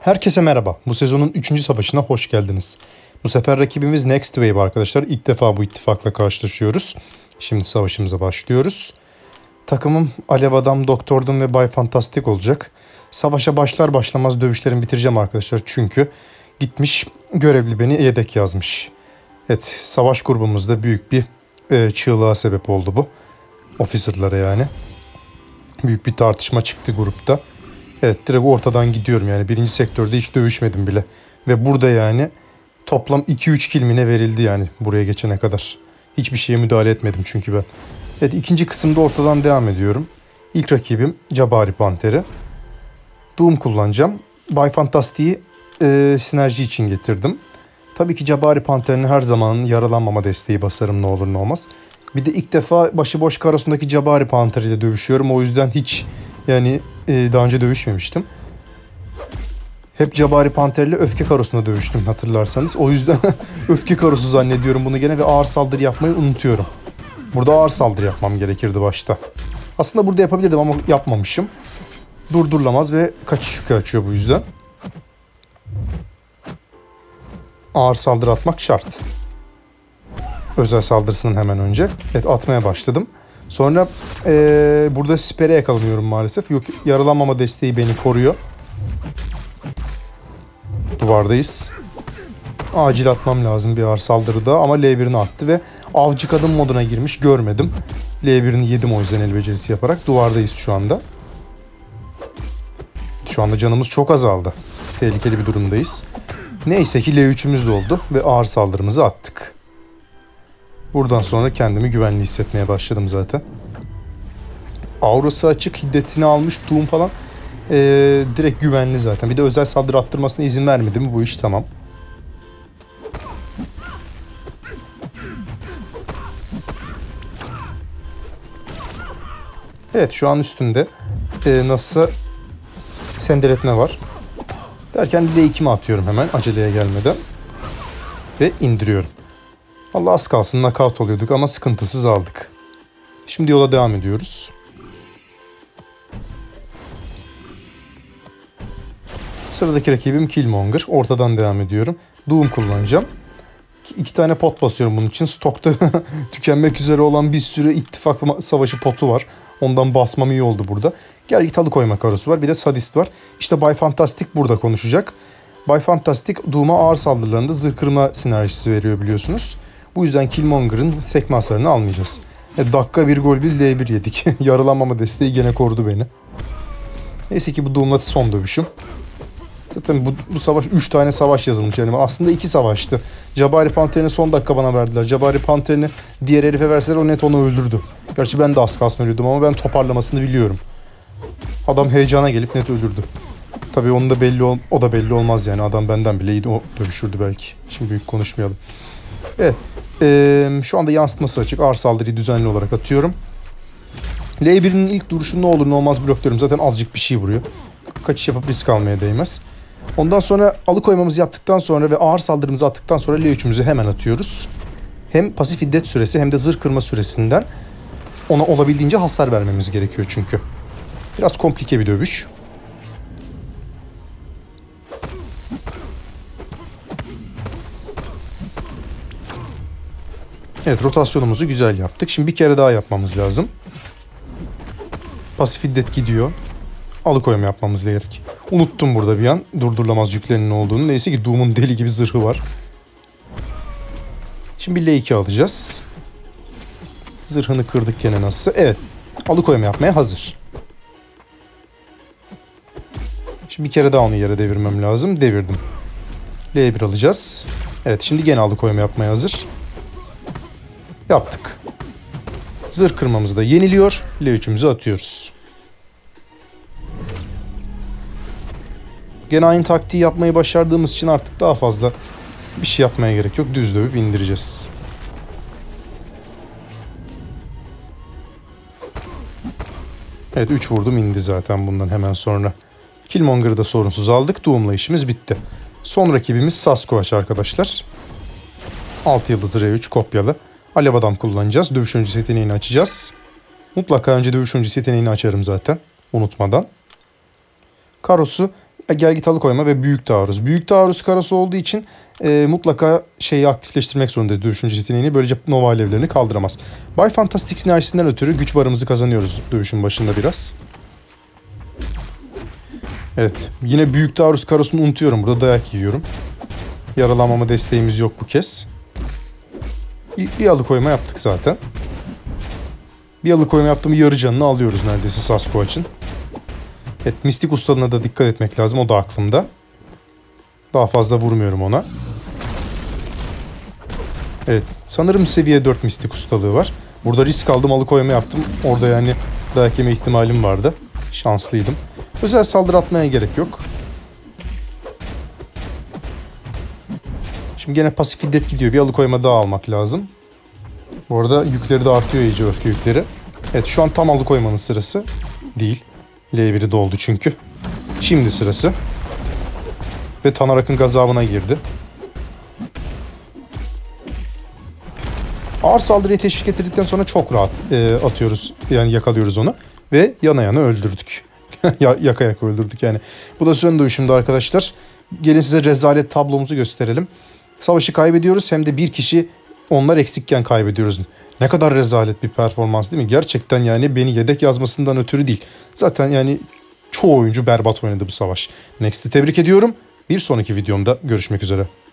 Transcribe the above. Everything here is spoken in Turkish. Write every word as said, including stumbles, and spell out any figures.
Herkese merhaba. Bu sezonun üçüncü savaşına hoş geldiniz. Bu sefer rakibimiz Next Wave arkadaşlar. İlk defa bu ittifakla karşılaşıyoruz. Şimdi savaşımıza başlıyoruz. Takımım Alev Adam, Doktor Doom ve Bay Fantastik olacak. Savaşa başlar başlamaz dövüşlerimi bitireceğim arkadaşlar. Çünkü gitmiş görevli beni yedek yazmış. Evet, savaş grubumuzda büyük bir e, çığlığa sebep oldu bu. Officer'lara yani. Büyük bir tartışma çıktı grupta. Evet, direkt ortadan gidiyorum yani. Birinci sektörde hiç dövüşmedim bile. Ve burada yani toplam iki üç kill verildi yani buraya geçene kadar. Hiçbir şeye müdahale etmedim çünkü ben. Evet, ikinci kısımda ortadan devam ediyorum. İlk rakibim Jabari Panter'i. Doom kullanacağım. Bay Fantastic'i e, sinerji için getirdim. Tabii ki Jabari Panter'in her zaman yaralanmama desteği basarım ne olur ne olmaz. Bir de ilk defa başıboş karosundaki Jabari Panter ile dövüşüyorum. O yüzden hiç yani e, daha önce dövüşmemiştim. Hep Jabari Panter ile öfke karosunda dövüştüm hatırlarsanız. O yüzden öfke karosu zannediyorum bunu gene ve ağır saldırı yapmayı unutuyorum. Burada ağır saldırı yapmam gerekirdi başta. Aslında burada yapabilirdim ama yapmamışım. Durdurulamaz ve kaçış yükü açıyor bu yüzden. Ağır saldırı atmak şart. Özel saldırısının hemen önce. Evet, atmaya başladım. Sonra ee, burada sipere yakalanıyorum maalesef. Yok, yaralanmama desteği beni koruyor. Duvardayız. Acil atmam lazım bir ağır saldırıda ama L birini attı ve avcı kadın moduna girmiş, görmedim. L birini yedim o yüzden el becerisi yaparak. Duvardayız şu anda. Şu anda canımız çok azaldı. Tehlikeli bir durumdayız. Neyse ki L üçümüz de oldu ve ağır saldırımızı attık. Buradan sonra kendimi güvenli hissetmeye başladım zaten. Aurası açık, hiddetini almış, Doom falan. Ee, direkt güvenli zaten. Bir de özel saldırı attırmasına izin vermedi mi bu iş tamam. Evet, şu an üstünde ee, nasılsa sendeletme var. Derken L ikimi atıyorum hemen aceleye gelmeden. Ve indiriyorum. Allah az kalsın knockout oluyorduk ama sıkıntısız aldık. Şimdi yola devam ediyoruz. Sıradaki rakibim Killmonger. Ortadan devam ediyorum. Doom kullanacağım. İki tane pot basıyorum bunun için. Stokta tükenmek üzere olan bir sürü ittifak savaşı potu var. Ondan basmam iyi oldu burada. Gel git alıkoyma karosu var. Bir de sadist var. İşte Bay Fantastic burada konuşacak. Bay Fantastic Doom'a ağır saldırılarında zırh kırma sinerjisi veriyor biliyorsunuz. Bu yüzden Killmonger'ın sekme hasarını almayacağız. E, dakika bir gol bir L bir yedik. Yaralanmama desteği gene korudu beni. Neyse ki bu Doom'la son dövüşüm. Zaten bu, bu savaş üç tane savaş yazılmış yani. Aslında iki savaştı. Jabari Panter'ini son dakika bana verdiler. Jabari Panter'ini diğer herife verseler o net onu öldürdü. Gerçi ben de az kalsın ölüyordum ama ben toparlamasını biliyorum. Adam heyecana gelip net öldürdü. Tabii onun da belli ol, o da belli olmaz yani. Adam benden bile iyi, o dövüşürdü belki. Şimdi büyük konuşmayalım. Evet. Ee, şu anda yansıtması açık. Ağır saldırıyı düzenli olarak atıyorum. L birinin ilk duruşu ne olur ne olmaz blokluyorum. Zaten azıcık bir şey vuruyor. Kaçış yapıp risk almaya değmez. Ondan sonra alıkoymamızı yaptıktan sonra ve ağır saldırımızı attıktan sonra L üçümüzü hemen atıyoruz. Hem pasif hiddet süresi hem de zırh kırma süresinden ona olabildiğince hasar vermemiz gerekiyor çünkü. Biraz komplike bir dövüş. Evet, rotasyonumuzu güzel yaptık. Şimdi bir kere daha yapmamız lazım. Pasif hiddet gidiyor. Alıkoyma yapmamız gerek. Unuttum burada bir an durdurulamaz yüklerinin olduğunu. Neyse ki Doom'un deli gibi zırhı var. Şimdi bir L iki alacağız. Zırhını kırdık gene nasılsa. Evet. Alıkoyma yapmaya hazır. Şimdi bir kere daha onu yere devirmem lazım. Devirdim. L bir alacağız. Evet, şimdi gene alıkoyma yapmaya hazır. Yaptık. Zırh kırmamızı da yeniliyor. L üçümüzü atıyoruz. Gene aynı taktiği yapmayı başardığımız için artık daha fazla bir şey yapmaya gerek yok. Düz dövüp indireceğiz. Evet, üç vurdum indi zaten bundan hemen sonra. Killmonger'ı da sorunsuz aldık. Doom'la işimiz bitti. Son rakibimiz Sasquatch arkadaşlar. altı yıldız R üç kopyalı. Alev Adam kullanacağız. Dövüş öncesi yeteneğini açacağız. Mutlaka önce dövüş öncesi yeteneğini açarım zaten. Unutmadan. Karosu gel git alıkoyma ve büyük taarruz. Büyük taarruz karası olduğu için e, mutlaka şeyi aktifleştirmek zorunda dövüşün yeteneğini. Böylece Nova alevlerini kaldıramaz. Bay Fantastic sinerjisinden ötürü güç barımızı kazanıyoruz dövüşün başında biraz. Evet. Yine büyük taarruz karosunu unutuyorum. Burada dayak yiyorum. Yaralanmama desteğimiz yok bu kez. Bir alıkoyma yaptık zaten. Bir alıkoyma yaptığımı yarı canını alıyoruz neredeyse Sasquatch'ın. Evet, mistik ustalığına da dikkat etmek lazım. O da aklımda. Daha fazla vurmuyorum ona. Evet. Sanırım seviye dört mistik ustalığı var. Burada risk aldım, alıkoyma yaptım. Orada yani dayak yeme ihtimalim vardı. Şanslıydım. Özel saldırı atmaya gerek yok. Şimdi gene pasif hiddet gidiyor. Bir alıkoyma daha almak lazım. Bu arada yükleri de artıyor iyice, öfke yükleri. Evet, şu an tam alıkoymanın sırası değil. L biri doldu çünkü. Şimdi sırası. Ve Tanarak'ın gazabına girdi. Ağır saldırıyı teşvik ettirdikten sonra çok rahat e, atıyoruz. Yani yakalıyoruz onu. Ve yana yana öldürdük. Yaka yaka öldürdük yani. Bu da son dövüşümde arkadaşlar. Gelin size rezalet tablomuzu gösterelim. Savaşı kaybediyoruz, hem de bir kişi onlar eksikken kaybediyoruz. Ne kadar rezalet bir performans değil mi? Gerçekten yani beni yedek yazmasından ötürü değil. Zaten yani çoğu oyuncu berbat oynadı bu savaş. Next'i tebrik ediyorum. Bir sonraki videomda görüşmek üzere.